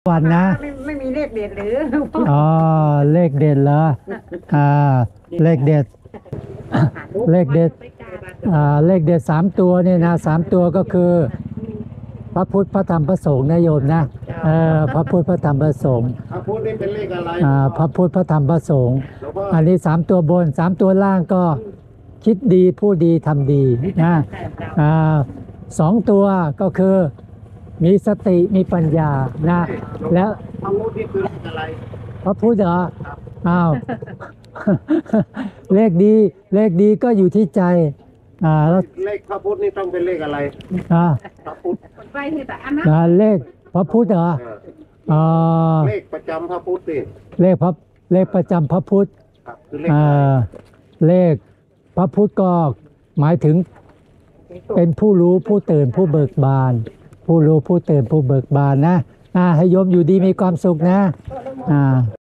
วันนะไม่มีเลขเด็ดหรืออ๋อเลขเด็ดเหรออ่าเลขเด็ดเลขเด็ดเลขเด็ด3 ตัวเนี่ยนะ3 ตัวก็คือพระพุทธพระธรรมพระสงฆ์นะโยมนะพระพุทธพระธรรมพระสงฆ์พระพุทธนี่เป็นเลขอะไรพระพุทธพระธรรมพระสงฆ์อันนี้3 ตัวบน3 ตัวล่างก็คิดดีพูดดีทำดีนะ2 ตัวก็คือมีสติมีปัญญานะแล้วพระพุทธนี่คือเลขอะไรพระพุทธเหรออ้าว เลขดีก็อยู่ที่ใจแล้วเลขพระพุทธนี่ต้องเป็นเลขอะไรพระพุทธเลขพระพุทธเหรอเลขประจำพระพุทธนี่เลขประจำพระพุทธเลขพระพุทธก็หมายถึงเป็นผู้รู้ผู้ตื่นผู้เบิกบานผู้รู้ผู้ตื่นผู้เบิกบานนะให้โยมอยู่ดีมีความสุขนะ